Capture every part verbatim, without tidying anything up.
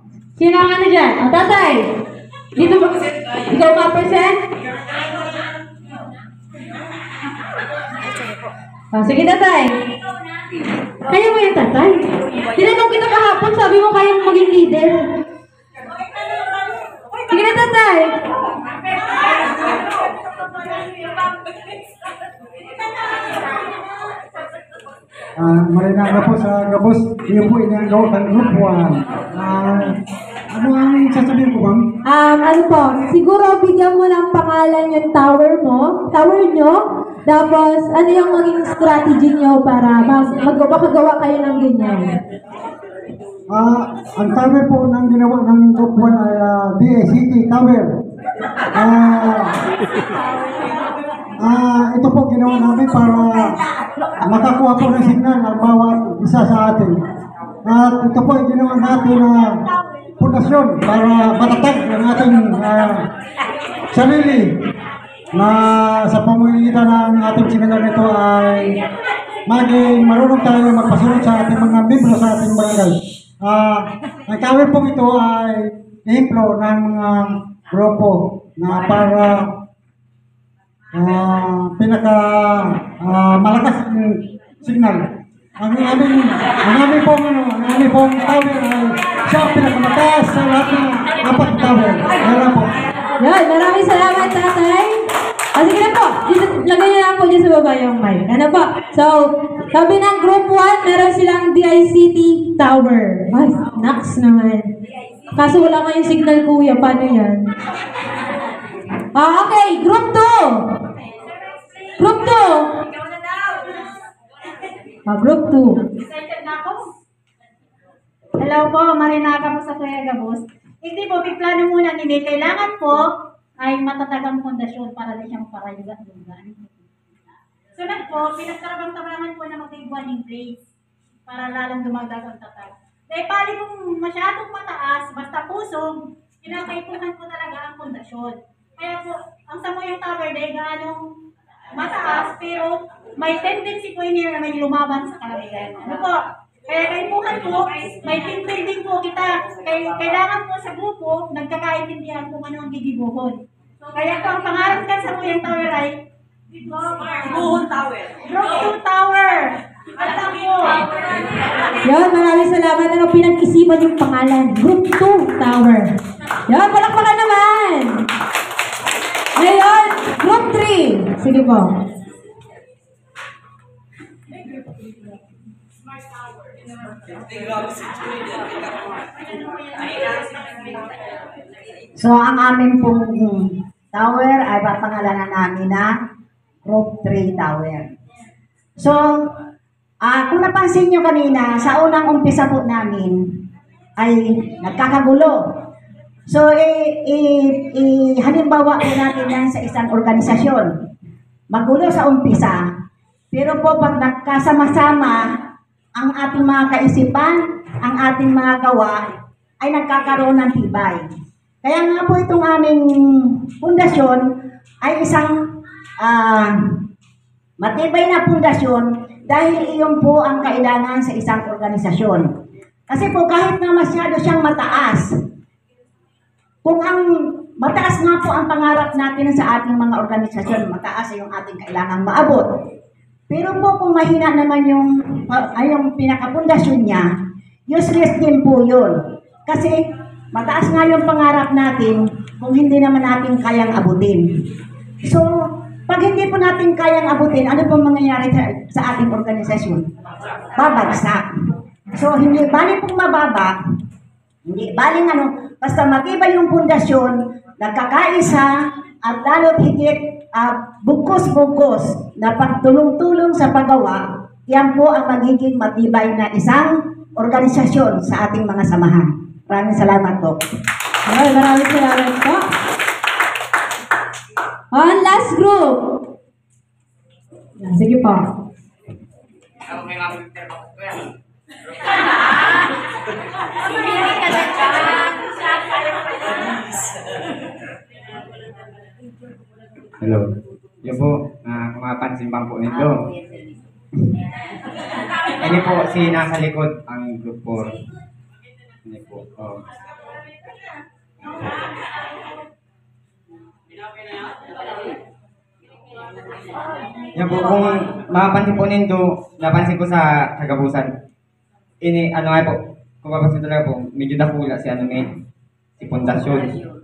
Sino ang ano dyan? O, tatay. Dito ba? Ikaw pa percent? O, sige tatay. Kaya mo yung tatay. Tinanong kita kahapon, sabi mo kaya mo maging leader. Sige na tatay. Uh, Marinaga po sa Gabos, iyo po inyang gawa ng Group one. Uh, ano ang sasabihin ko, ma'am? Um, ano po, siguro bigyan mo ng pangalan yung tower mo, tower nyo, tapos ano yung maging strategy nyo para mag magkagawa kayo ng ganyan. Uh, ang tower po ng ginawa ng Group one ay uh, D A C T Tower. Uh, Ah, uh, ito po ginawa namin para makakuha po ng signal ng bawat isa sa atin. At uh, ito po ay ginawa natin na uh, pundasyon para matatag ang ating uh, sarili na sa pamamagitan ng ating signal nito ay maging marunong tayo magpasunod sa ating mga membro sa ating barangay. Uh, ang tower po ito ay ehemplo ng mga grupo na para Uh, pinaka uh, malakas ng signal. Ang aming ang aming pong ano, ang aming pong tower ay siya ang pinakamataas sa lahat ng apat na tower. Yan po. Yan, maraming salamat tatay. O sige na po, dito, lagay niyo lang po dyan sa baba yung mic. Ano po? So, sabi ng group one, meron silang D I C T Tower. Ay, naks naman. Kaso wala nga yung signal kuya, paano yan? Ah, okay, group two. Group two. Ah, group two. Hello po, Marinaga po sa Kuya Gabos. Hindi po, may plano muna nila. Kailangan po ay matatagang pundasyon para di siyang parayugan-yugan. Sunod po, pinagkarabang-tabangan po na mag-ibuan yung grades para lalong dumadag ang tatag. Dahil pali kung masyadong mataas, basta pusog, kinakaipuhan po talaga ang pundasyon. Kaya po, ang Samoyang Tower dahil ganong mataas, pero may tendency po yun na may lumaban sa kalabigan. Ano po? Kaya kaipuhan po, may team building po kita. Kaya, kailangan po sa grupo, nagkakaintindihan kung ano ang gigibuhon. Kaya po, ang pangarap ka sa Samoyang Tower ay Gibuhon Tower. Group two Tower. Alam po. Yan, maraming salamat. Ano pinag-isipan yung pangalan? Group two Tower. Yan, palakpakan naman. Ngayon, group three. Sige po. So, ang amin pong tower ay papangalanan namin na Group three Tower. So, uh, kung napansin nyo kanina, sa unang umpisa po namin ay nagkakagulo. So, eh, eh, eh, halimbawa po natin yan sa isang organisasyon. Magulo sa umpisa, pero po pag nagkasama-sama ang ating mga kaisipan, ang ating mga gawa, ay nagkakaroon ng tibay. Kaya nga po itong aming pundasyon ay isang uh, matibay na pundasyon dahil iyon po ang kailangan sa isang organisasyon. Kasi po kahit na masyado siyang mataas, kung ang mataas nga po ang pangarap natin sa ating mga organisasyon, mataas ay yung ating kailangang maabot. Pero po kung mahina naman yung, ay yung pinakapundasyon niya, useless din po yun. Kasi mataas nga yung pangarap natin kung hindi naman natin kayang abutin. So, pag hindi po natin kayang abutin, ano pong mangyayari sa, sa ating organisasyon? Babagsak. So, hindi bali pong mababa, hindi bali ano, basta matibay yung pundasyon, nagkakaisa, at lalo't higit uh, bugkos-bugkos na pagtulong-tulong sa paggawa, yan po ang magiging matibay na isang organisasyon sa ating mga samahan. Maraming salamat po. Ay, maraming salamat po. On last group. Sige po. Hello. Yan po, uh, kumapansin bang po nito? Ini po si nasa likod ang group four. Ini po. Oh. Yan po, kung makapansin po ninyo, napansin ko sa kagabusan. Ini, ano nga po, kung mapansin talaga po, medyo dakula si ano ni, si Pundasyon.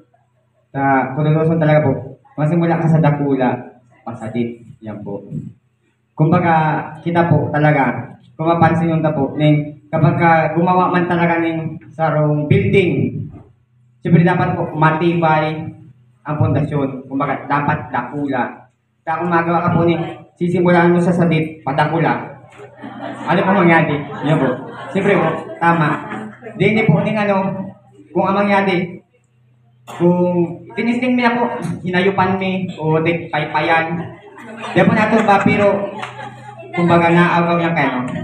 Sa Kuduloson talaga po, masimula ka sa dakula, pasadit. Yan po. Kumbaga, kita po talaga, kung mapansin yung tapo, ning, kapag ka gumawa man talaga ng sarong building, siyempre dapat po matibay ang pundasyon. Kumbaga, dapat dakula. Kaya kung magawa ka po ni, sisimulan mo sa sadit, padakula. Ano po mangyari? Yan po. Siyempre po, tama. Di po ning ano, kung ang mangyari, kung tinisting niya po, hinayupan mi, o di paypayan. Di po nato ba, pero, kumbaga naagaw lang kayo, no?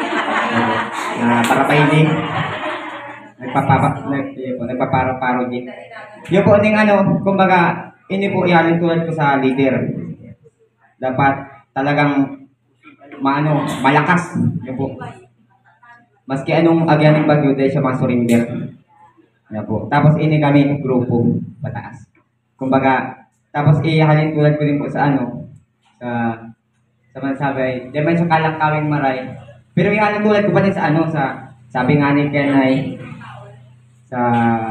Na para pahiling. Nagpapapa, nag, yun po, nagpaparo-paro din. Yun po ning ano, kumbaga, ini po ihalin tulad ko sa leader. Dapat talagang maano, malakas. Yun po. Maski anong agyan ng bagyo, dahil siya mga surrender. Yan po. Tapos ini kami grupo, pataas. Kumbaga, tapos ihalin tulad ko din po sa ano, sa sa mansabay. Di man siya kalangkawing maray. Pero ihalin tulad ko pa din sa ano, sa sabi nga ni Kenay, sa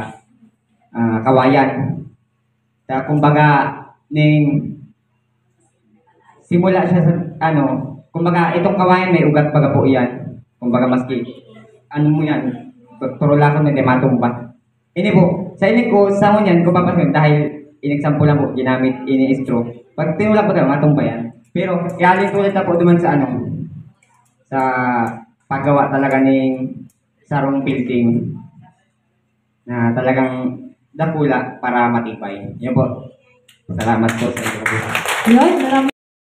uh, kawayan. Sa kumbaga, ning simula siya sa ano, kumbaga itong kawayan may ugat baga po iyan. Kumbaga maski, ano mo yan, turulakan na matumba. Ini po, sa inig ko, sa mo yan, kung papasin, dahil inexample lang po, ginamit, ini-istro. Pag tinulak po tayo, matumba yan. Pero, ihalin tulad na po duman sa ano, sa paggawa talaga ng sarong building na talagang dakula para matibay. Yan po. Salamat po sa inyo. Yun, maraming